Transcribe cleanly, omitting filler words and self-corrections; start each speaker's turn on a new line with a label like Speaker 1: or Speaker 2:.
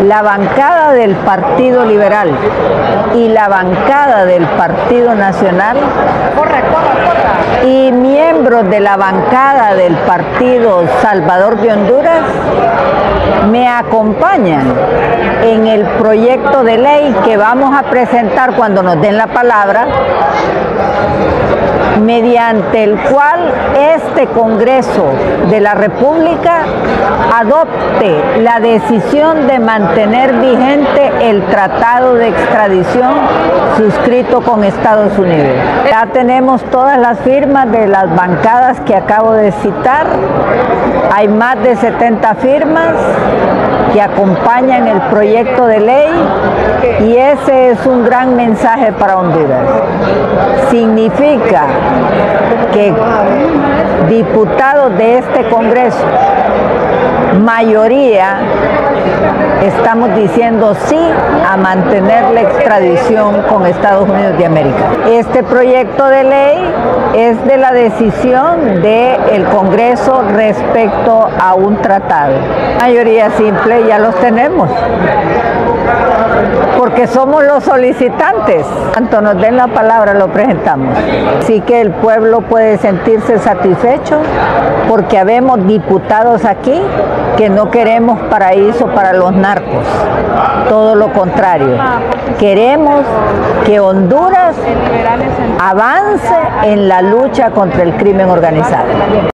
Speaker 1: La bancada del Partido Liberal y la bancada del Partido Nacional y miembros de la bancada del Partido Salvador de Honduras me acompañan en el proyecto de ley que vamos a presentar cuando nos den la palabra, mediante el cual este Congreso de la República adopte la decisión de mantener vigente el tratado de extradición suscrito con Estados Unidos. Ya tenemos todas las firmas de las bancadas que acabo de citar. Hay más de 70 firmas que acompañan el proyecto de ley y ese es un gran mensaje para Honduras. Significa que diputados de este Congreso, mayoría, estamos diciendo sí a mantener la extradición con Estados Unidos de América. Este proyecto de ley es de la decisión del Congreso respecto a un tratado. Mayoría simple ya los tenemos, porque somos los solicitantes. Tanto nos den la palabra lo presentamos. Así que el pueblo puede sentirse satisfecho porque habemos diputados aquí que no queremos paraíso para los narcos. Todo lo contrario. Queremos que Honduras avance en la lucha contra el crimen organizado.